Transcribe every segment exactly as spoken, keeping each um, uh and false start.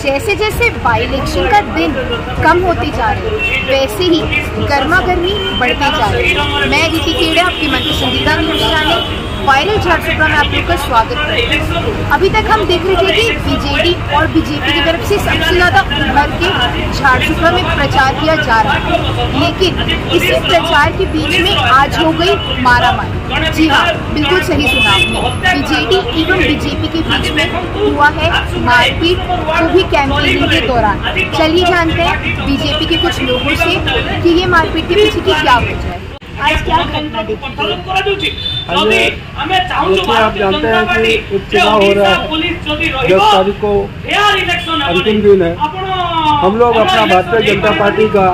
जैसे जैसे by election का दिन कम होते जा रहे हैं वैसे ही गर्मा गर्मी बढ़ती जा रही है। मैं अदिति खेड़े, आपकी मन पसंदीदा न्यूज चैनल वायरल झारसुगड़ा में आप लोग का स्वागत करते हैं। अभी तक हम देख रहे थे कि बीजेडी और बीजेपी की तरफ से सबसे ज्यादा उभर के झारसुगड़ा में प्रचार किया जा रहा है, लेकिन इसी प्रचार के बीच में आज हो गई मारामारी। जी हाँ, बिल्कुल सही सुना आपने, बीजेडी एवं बीजेपी के बीच में हुआ है मारपीट, वो भी कैंपेनिंग के दौरान। चलिए जानते हैं बीजेपी के कुछ लोगों से कि ये मारपीट के पीछे की क्या वजह है। आज क्या घटना देखी? देखिए, आप जानते हैं कि उपचुनाव हो रहा है, दस तारीख को अंतिम दिन है। हम लोग अपना भारतीय जनता पार्टी का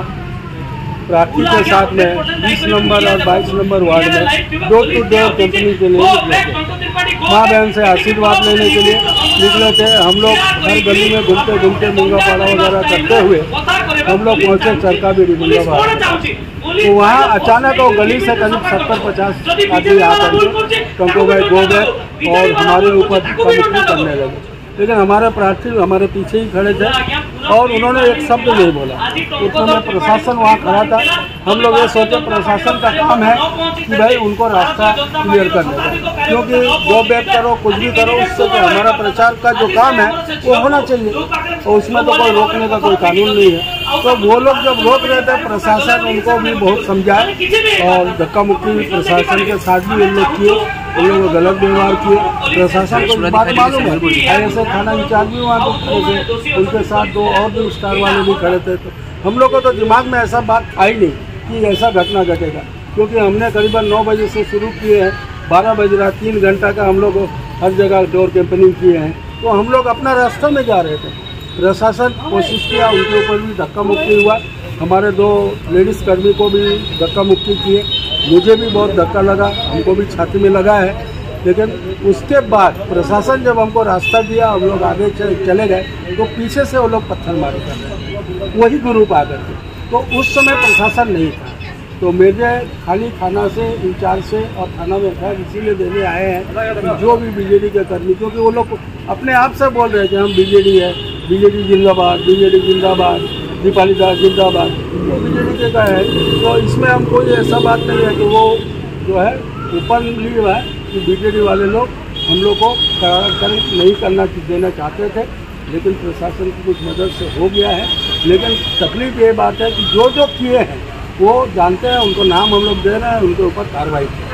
प्रार्थी के साथ में बीस नंबर और बाईस नंबर वार्ड में डोर टू डोर कंपनी के लिए निकले थे। माँ बहन से आशीर्वाद लेने के लिए निकले थे। हम लोग हर गली में घूमते घूमते मुंगा पाड़ा वगैरह करते हुए हम लोग पहुँचे चरका भी मुंगा। तो वहाँ अचानक वो गली से करीब सत्तर पचास आदमी आ करके कंको गए गो गए और हमारे ऊपर धक्का करने लगे। लेकिन हमारे प्रार्थी हमारे पीछे ही खड़े थे और उन्होंने एक शब्द नहीं बोला। उस समय प्रशासन वहाँ खड़ा था। हम लोग ये सोचे प्रशासन का काम है कि भाई उनको रास्ता क्लियर करने का, क्योंकि जो बैठ करो कुछ भी करो, उससे तो हमारा प्रचार का जो काम है वो होना चाहिए और उसमें तो कोई रोकने का कोई कानून नहीं है। तो वो लोग जब रोक रहे थे, प्रशासन उनको भी बहुत समझाए और धक्का मुक्की प्रशासन के साथ भी उन लोग किए, उन लोगों को गलत व्यवहार किए। प्रशासन को बात मालूम है, ऐसे थाना इंचार्ज भी वहाँ खड़े थे, उनके साथ दो और भी स्टार वाले भी खड़े थे। तो हम लोग को तो दिमाग में ऐसा बात आई नहीं कि ऐसा घटना घटेगा, क्योंकि हमने करीबन नौ बजे से शुरू किए हैं, बारह बज रहा, तीन घंटा का हम लोग हर जगह डोर कैंपेनिंग किए हैं। तो हम लोग अपना रास्ते में जा रहे थे, प्रशासन कोशिश किया, उनके ऊपर भी धक्का मुक्की हुआ। हमारे दो लेडीज़ कर्मी को भी धक्का मुक्की किए, मुझे भी बहुत धक्का लगा, हमको भी छाती में लगा है। लेकिन उसके बाद प्रशासन जब हमको रास्ता दिया, हम लोग आगे चले गए तो पीछे से वो लोग पत्थर मारे कर रहे, वही ग्रुप आ गए थे। तो उस समय प्रशासन नहीं था, तो मेरे खाली थाना से इंचार्ज से और थाना में खैर इसीलिए देने आए हैं कि जो भी बीजेडी के कर्मी, क्योंकि वो लोग अपने आप से बोल रहे थे हम बीजेडी है, बीजेडी जिंदाबाद, बीजेडी जिंदाबाद, दीपाली दास जिंदाबाद, तो बीजेडी के का है। तो इसमें हम कोई ऐसा बात नहीं है कि वो जो है ओपनली है कि बीजेडी वाले लोग हम लोग को कर नहीं करना देना चाहते थे, लेकिन प्रशासन की कुछ मदद से हो गया है। लेकिन तकलीफ ये बात है कि जो जो किए हैं वो जानते हैं, उनको नाम हम लोग दे रहे हैं, उनके ऊपर कार्रवाई की।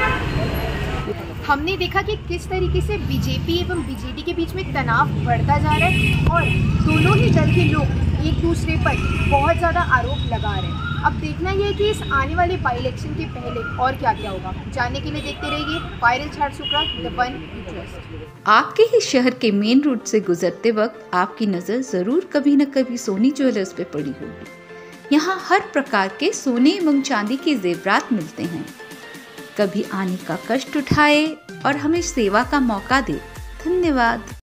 हमने देखा कि किस तरीके से बीजेपी एवं बीजेडी के बीच में तनाव बढ़ता जा रहा है और दोनों ही दल के लोग एक दूसरे पर बहुत ज़्यादा आरोप लगा रहे हैं। अब देखना यह है कि इस आने वाले बाई इलेक्शन के पहले और क्या क्या होगा। जानने के लिए देखते रहिए viral Jharsuguda, the one you trust. आपके ही शहर के मेन रोड से गुजरते वक्त आपकी नज़र ज़रूर कभी न कभी सोनी ज्वेलर्स पे पड़ी होगी। यहाँ हर प्रकार के सोने एवं चांदी के जेवरात मिलते हैं। कभी आने का कष्ट उठाए और हमें सेवा का मौका दे। धन्यवाद।